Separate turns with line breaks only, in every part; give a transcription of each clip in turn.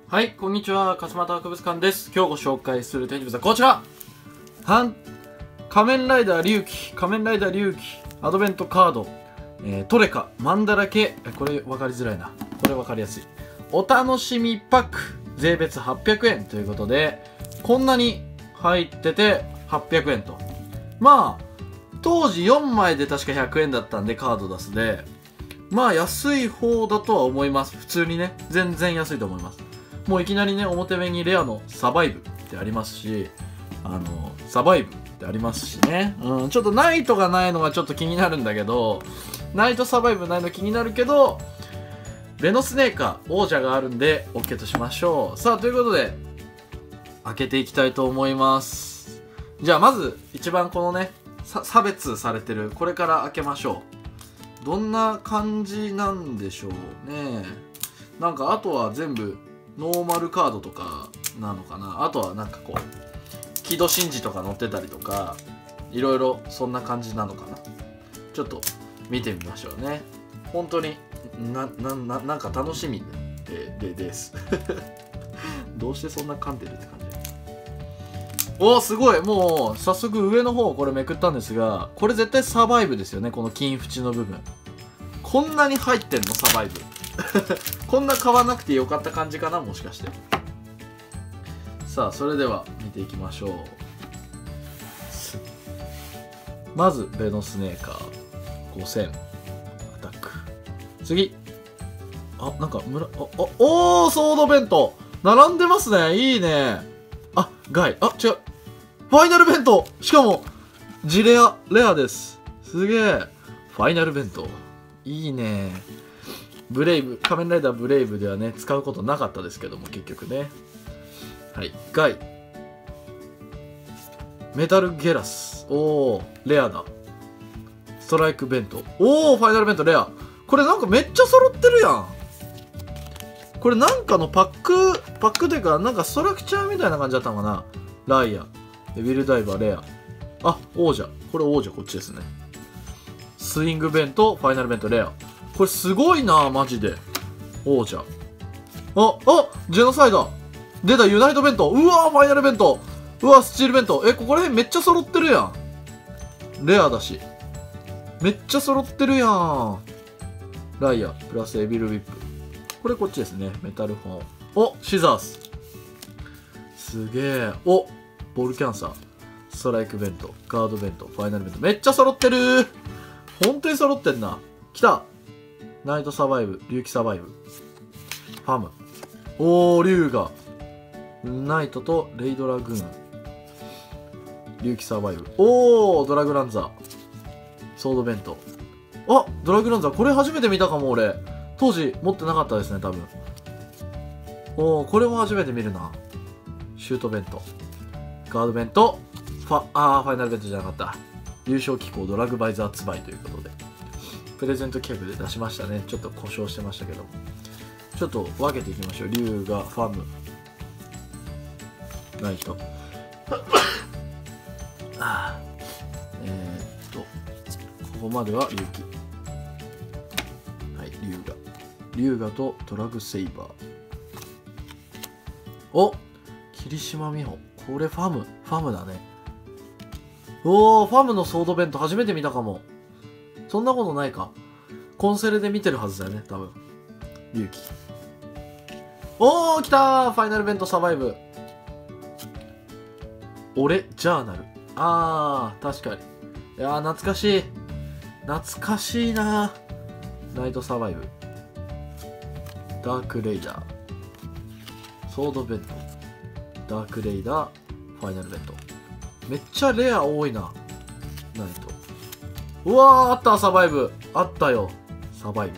はい、こんにちは。勝俣博物館です。今日ご紹介する展示物はこちら。仮面ライダー龍騎、仮面ライダー龍騎、アドベントカード、トレカ、マンダラケ、これ分かりづらいな。これ分かりやすい。お楽しみパック、税別800円ということで、こんなに入ってて800円と。まあ、当時4枚で確か100円だったんで、カード出すで、まあ安い方だとは思います。普通にね、全然安いと思います。もういきなりね、表面にレアのサバイブってありますし、サバイブってありますしね。ちょっとナイトがないのがちょっと気になるんだけど、ナイトサバイブないの気になるけど、ベノスネーカー王者があるんで OK としましょう。さあ、ということで、開けていきたいと思います。じゃあまず、一番このね、差別されてる、これから開けましょう。どんな感じなんでしょうね。なんかあとは全部、ノーマルカードとかなのかな。あとはなんかこう木戸真嗣とか載ってたりとか、いろいろそんな感じなのかな。ちょっと見てみましょうね。本当になんか楽しみですどうしてそんな噛んでるって感じ。おー、すごい。もう早速上の方これめくったんですが、これ絶対サバイブですよね。この金縁の部分、こんなに入ってんのサバイブこんな買わなくてよかった感じかな、もしかして。さあ、それでは見ていきましょう。まずベノスネーカー5000アタック。次、なんかおー、ソードベント並んでますね。いいね。ガイ、違う、ファイナルベント、しかもレアです。すげえ。ファイナルベントいいね。ブレイブ、仮面ライダーブレイブではね、使うことなかったですけども、結局ね。はい、ガイ。メタルゲラス。おー、レアだ。ストライクベント。おー、ファイナルベントレア。これなんかめっちゃ揃ってるやん。これなんかのパックというか、なんかストラクチャーみたいな感じだったのかな。ライア。デビルダイバーレア。王者。これ王者こっちですね。スイングベント、ファイナルベントレア。これすごいな、マジで。王者。ジェノサイダー。出た、ユナイトベント。うわー、ファイナルベント。うわ、スチールベント。ここら辺めっちゃ揃ってるやん。レアだし。めっちゃ揃ってるやん。ライア、プラスエビルウィップ。これこっちですね。メタルフォン。シザース。すげえ。ボールキャンサー。ストライクベント。ガードベント。ファイナルベント。めっちゃ揃ってる。本当に揃ってんな。来た。ナイトサバイブ、龍騎サバイブ、ファム、龍が、ナイトとレイドラグーン、龍騎サバイブ、ドラグランザー、ソードベント。ドラグランザー、これ初めて見たかも、俺。当時持ってなかったですね、多分。これも初めて見るな。シュートベント、ガードベント、ファイナルベントじゃなかった。優勝機構ドラグバイザーツバイということで。プレゼントキャブで出しましたね。ちょっと故障してましたけど。ちょっと分けていきましょう。龍が、ファム、ナイト。ここまでは龍騎。はい、龍がとドラグセイバー。霧島美穂。これファムだね。ファムのソードベント初めて見たかも。そんなことないか。コンセルで見てるはずだよね、多分。龍騎。来たー、ファイナルベントサバイブ。俺、ジャーナル。確かに。いやー、懐かしい。懐かしいなー。ナイトサバイブ。ダークレイダー。ソードベント。ダークレイダー。ファイナルベント。めっちゃレア多いな。ナイト。あった、サバイブ。あったよ。サバイブ。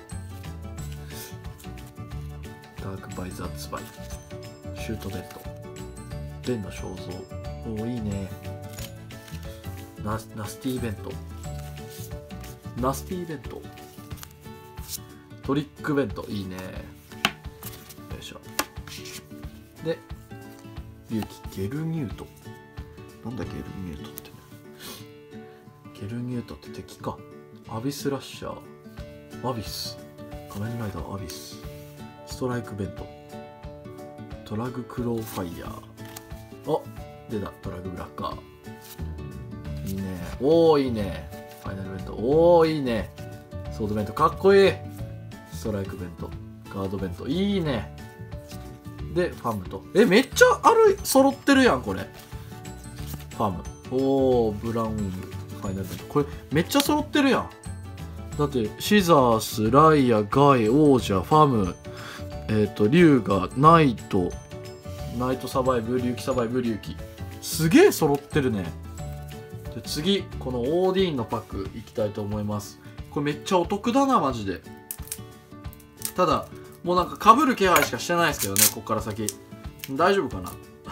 ダークバイザーツバイ。シュートベッド。ベンの肖像。いいね。ナスティーベント。ナスティーベント。トリックベント。いいね。よいしょ。で、龍騎、ゲルニュート。なんだゲルニュートって。ゲルニュートって敵か。アビスラッシャー。アビス。仮面ライダーアビス。ストライクベント。 トラグクローファイヤー。お、出た。トラグブラッカー。いいね。おー、いいね。ファイナルベント。おー、いいね。ソードベント。かっこいい。ストライクベント。ガードベント。いいね。で、ファムと。めっちゃ揃ってるやん、これ。ファム。おー、ブラウンウィング。ファイナルベント。これ、めっちゃ揃ってるやん。だって、シザース、ライア、ガイ、王者、ファム、竜が、ナイトサバイブ、竜騎サバイブ、竜騎。すげえ揃ってるね。で、次、このオーディーンのパックいきたいと思います。これめっちゃお得だな、マジで。ただ、もうなんか被る気配しかしてないですけどね、こっから先。大丈夫かな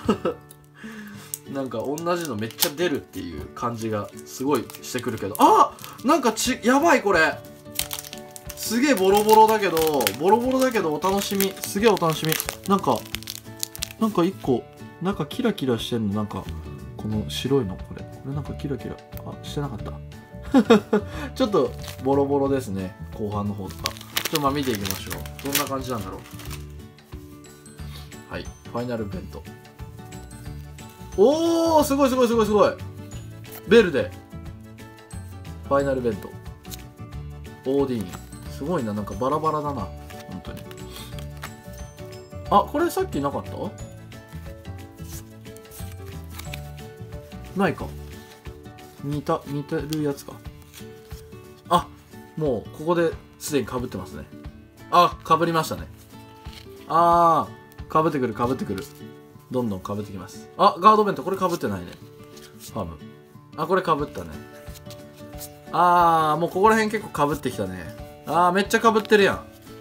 なんか同じのめっちゃ出るっていう感じがすごいしてくるけど。なんかやばいこれ。すげえボロボロだけどお楽しみ。すげえお楽しみ。なんか一個、なんかキラキラしてんの、なんか、この白いの、これなんかキラキラ、してなかった。ちょっとボロボロですね、後半の方とか。まあ見ていきましょう。どんな感じなんだろう。はい、ファイナルベント。おー、すごい。ベルデ。ファイナルベント。オーディーン。すごいな、なんかバラバラだな。本当に。これさっきなかった？ないか。似てるやつか。もう、ここですでに被ってますね。被りましたね。被ってくる。どんどん被ってきます。ガードベント、これ被ってないね。ファム。これ被ったね。もうここら辺結構被ってきたね。めっちゃ被ってるやん。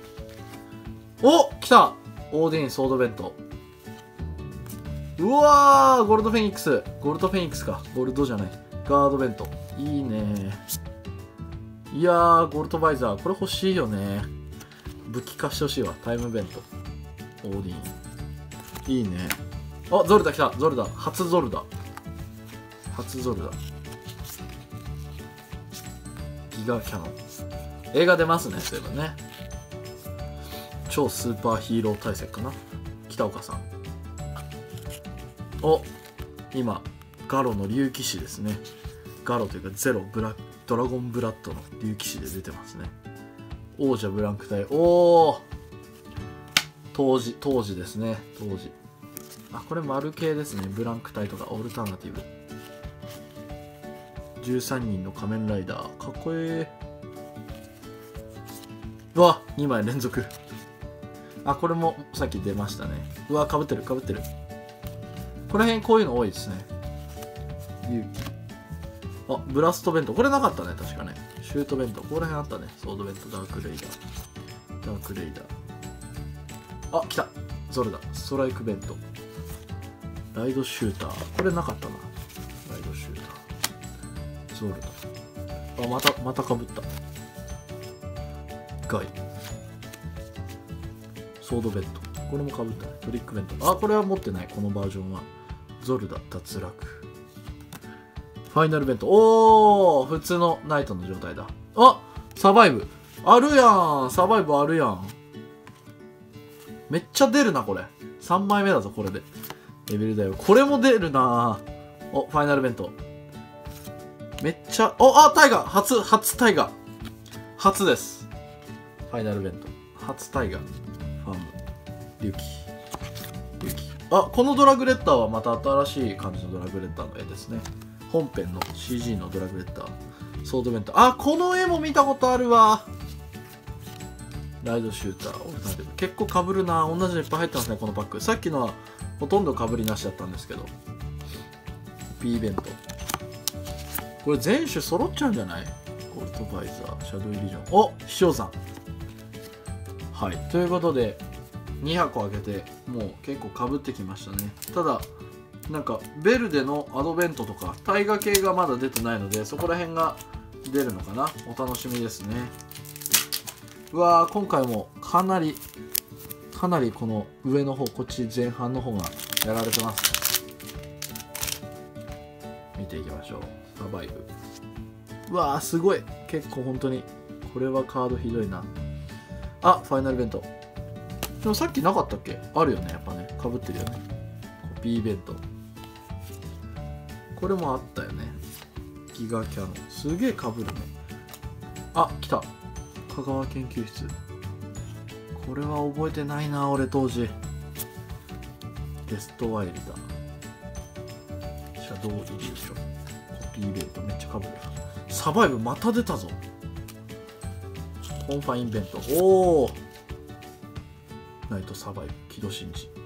来た！オーディーン、ソードベント。うわー、ゴールドフェニックス。ゴールドフェニックスか。ゴールドじゃない。ガードベント。いいね。いやー、ゴールドバイザー。これ欲しいよね。武器化してほしいわ。タイムベント。オーディーン。いいね。ゾルダ来た。ゾルダ。初ゾルダ。ギガキャノン。映画出ますね、そういえばね。超スーパーヒーロー対戦かな。北岡さん。今、ガロの竜騎士ですね。ガロというかゼロ、ドラゴンブラッドの竜騎士で出てますね。王者ブランク隊。当時ですね。これ丸系ですね。ブランク隊とかオルタナティブ。13人の仮面ライダー。かっこいい。2枚連続。これもさっき出ましたね。かぶってる。この辺こういうの多いですね。勇気。ブラストベント。これなかったね、確かね。シュートベント。ここら辺あったね。ソードベント、ダークレイダー。来た。ゾルダ。ストライクベント。ライドシューター。これなかったな。ライドシューター。ゾルダ。またかぶった。ガイ。ソードベント。これもかぶったね。トリックベント。これは持ってない。このバージョンは。ゾルダ、脱落。ファイナルベント。普通のナイトの状態だ。サバイブ。あるやん。サバイブあるやん。めっちゃ出るな、これ。3枚目だぞ、これで。レベルだよ。これも出るな。ファイナルベント。めっちゃ、タイガー。初タイガー。初です。ファイナルベント。初タイガー。ファム。リュキ。このドラグレッターはまた新しい感じのドラグレッターの絵ですね。本編の CG のドラグレッター。ソードベント。この絵も見たことあるわ。ライドシューター。結構被るな。同じのいっぱい入ってますね、このパック。さっきのはほとんど被りなしだったんですけど。P ベント。これ全種揃っちゃうんじゃない？ゴールドバイザー、シャドウイリジョン。飛翔山。はい。ということで、2箱開けて、もう結構被ってきましたね。ただ、なんか、ベルデのアドベントとか、タイガ系がまだ出てないので、そこら辺が出るのかな。お楽しみですね。今回もかなりこの上の方、こっち前半の方がやられてますね。見ていきましょう。サバイブ。すごい。結構本当に、これはカードひどいな。ファイナルベント。 でもさっきなかったっけ？あるよね、やっぱね。かぶってるよね。コピーベッド。これもあったよね。ギガキャノン。すげえかぶるね。あ、来た。香川研究室。これは覚えてないな、俺当時。デストワイルダー。シャドウイリューション。コピーベッド。めっちゃかぶる。サバイブまた出たぞ。コンファインベント。おお。ナイトサバイブ。木戸真治。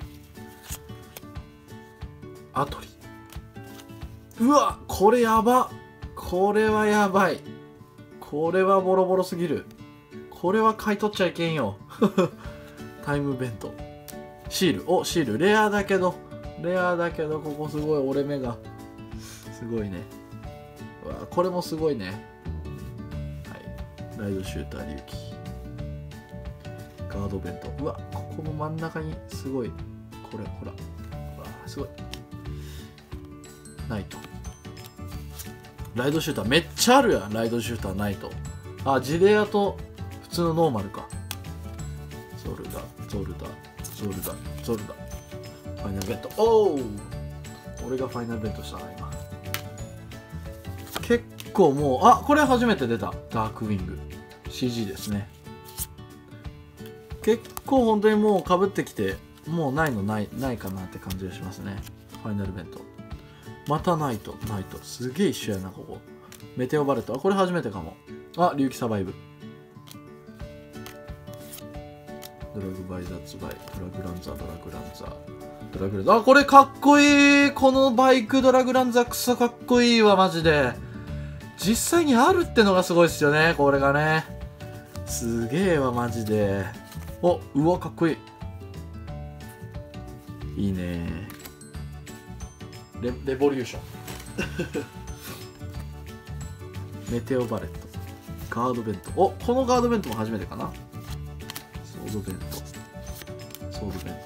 アトリ。うわ、これやば。これはやばい。これはボロボロすぎる。これは買い取っちゃいけんよ。タイムベント。シール。お、シール。レアだけど、ここすごい。折れ目が。すごいね。うわ、これもすごいね。はい。ライドシューター龍騎。ガードベント。うわ、ここも真ん中にすごい。これ、ほら。うわ、すごい。ナイト。ライドシューターめっちゃあるやん。ライドシューターナイト。あ、ジレアと普通のノーマルか。ゾルダ。ファイナルベント。おお、俺がファイナルベントしたな、今。結構もう、あ、これ初めて出た。ダークウィング。CG ですね。結構本当にもうかぶってきて、もうないかなって感じがしますね。ファイナルベント。またナイト。すげえ一緒やな、ここ。メテオバレット。あ、これ初めてかも。あ、龍騎サバイブ。ドラグバイザーズバイ。ドラグランザー。あ、これかっこいい。このバイクドラグランザークソかっこいいわ、マジで。実際にあるってのがすごいっすよね、これがね。すげえわ、マジで。お、うわ、かっこいい。いいね。レボリューション。メテオバレット。ガードベント。お、このガードベントも初めてかな。ソードベント。シ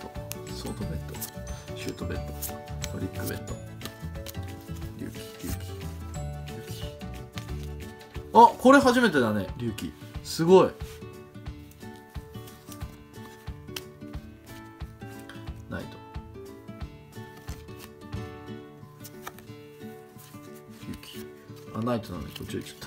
ュートベント。トリックベント。龍騎。あ、これ初めてだね、龍騎。すごい。ナイト。あ、ナイトなのに途中行っちゃった。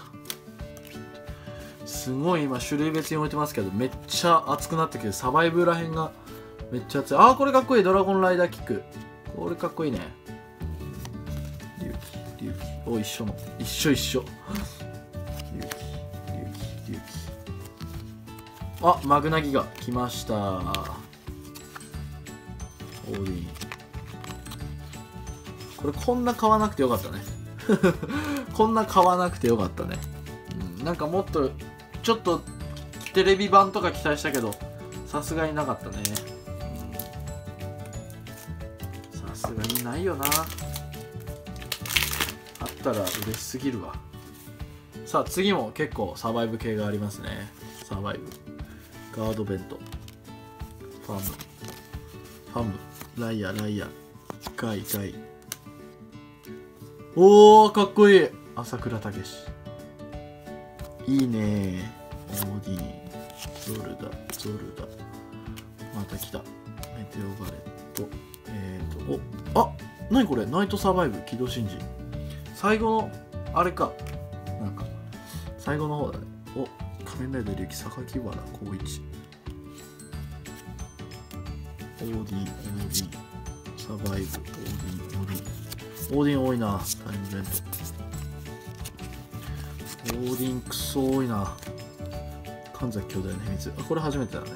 すごい今種類別に置いてますけど、めっちゃ熱くなってきて、サバイブらへんがめっちゃ熱い。あー、これかっこいい。ドラゴンライダーキック。これかっこいいね。龍騎。お、一緒。龍騎。あ、マグナギガ来ました。オーディン。これこんな買わなくてよかったね。こんな買わなくてよかったね。なんかもっとちょっとテレビ版とか期待したけど、さすがになかったね。さすがにないよな。あったら嬉しすぎるわ。さあ次も結構サバイブ系がありますね。サバイブ。ガードベント。ファム。ライア。ガイ。おー、かっこいい。朝倉武史。いいねー。オーディン。ゾルダ。また来た。メテオバレット。あ、なにこれ。ナイトサバイブ。木戸真治。最後の、あれか。なんか、最後の方だね。お、仮面ライダー龍騎、榊原光一。オーディン。サバイブ。オーディン多いな。タイムベント。オーディンクソ多いな。神崎兄弟の秘密。あ、これ初めてだね。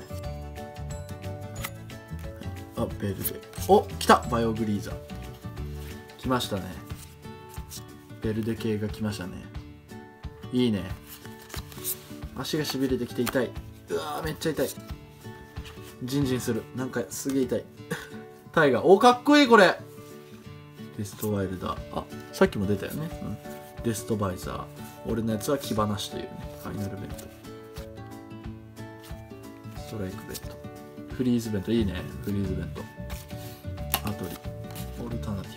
はい、あ、ベルデ。お、来た。バイオグリーザ。来ましたね。ベルデ系が来ましたね。いいね。足がしびれてきて痛い。うわー、めっちゃ痛い。ジンジンする。なんかすげえ痛い。タイガー。お、かっこいいこれ。デストワイルダー。あ、さっきも出たよね。デストバイザー。俺のやつは木離しというね。ファイナルベント。ストライクベント。フリーズベント。いいね。フリーズベント。アトリ。オルタナティ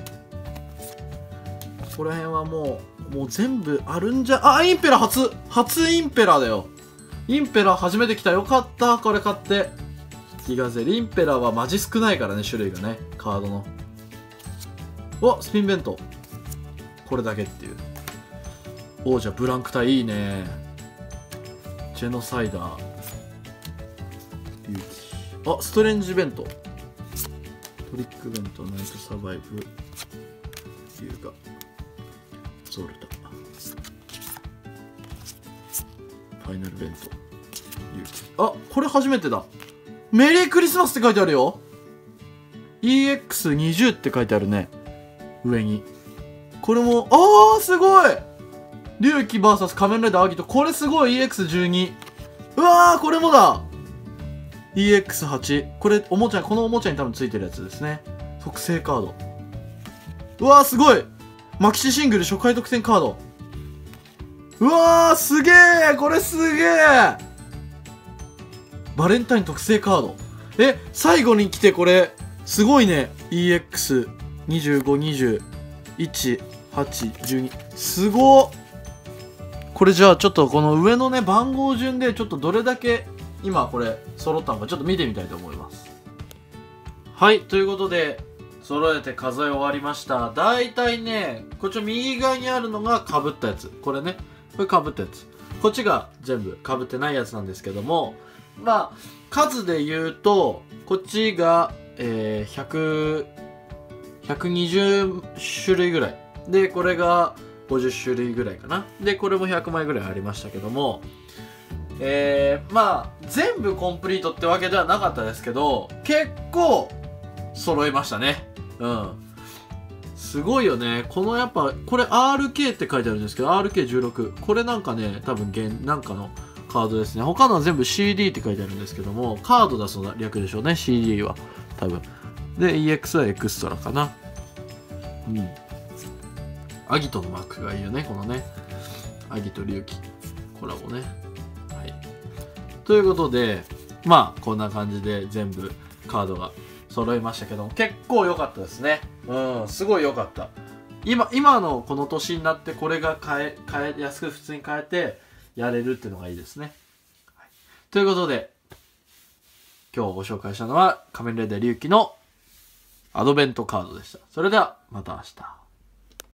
ブ。ここら辺はもう全部あるんじゃ。あ、インペラ初インペラだよ。インペラ初めて来た。よかった。これ買って。 ギガゼリンペラーはマジ少ないからね、種類がね、カードの。お、スピンベント。これだけっていう。王者ブランク隊いいね。ジェノサイダー。あ、ストレンジベント。トリックベント、ナイトサバイブ。龍が。ゾルタ。ファイナルベント。あ、これ初めてだ。メリークリスマスって書いてあるよ。EX20 って書いてあるね。上に。これも、すごい龍騎 VS 仮面ライダーアギト。これすごい EX12。うわー、これもだ !EX8。これ、このおもちゃに多分ついてるやつですね。特製カード。うわー、すごいマキシシングル初回特典カード。うわー、すげー、これすげー、バレンタイン特製カード。最後に来てこれ、すごいね。EX25、20、1、8、12。すごっ。これじゃあちょっとこの上のね、番号順でちょっとどれだけ今これ揃ったのかちょっと見てみたいと思います。はい、ということで、揃えて数え終わりました。だいたいね、こっちの右側にあるのが被ったやつ。これね。これ被ったやつ。こっちが全部被ってないやつなんですけども、まあ、数で言うと、こっちが、120種類ぐらい。で、これが50種類ぐらいかな。で、これも100枚ぐらいありましたけども、まあ、全部コンプリートってわけではなかったですけど、結構、揃いましたね。うん。すごいよね。このやっぱ、これ RK って書いてあるんですけど、RK16。これなんかね、多分なんかのカードですね。他のは全部 CD って書いてあるんですけども、カードだそうな略でしょうね、CD は。多分。で、EX はエクストラかな。うん。アギトのマークがいいよね、このね。アギト龍騎。コラボね。はい。ということで、まあ、こんな感じで全部カードが揃いましたけども、結構良かったですね。うん、すごい良かった。今のこの年になってこれが安く普通に買えてやれるっていうのがいいですね。はい、ということで、今日ご紹介したのは仮面ライダー龍騎のアドベントカードでした。それではまた明日。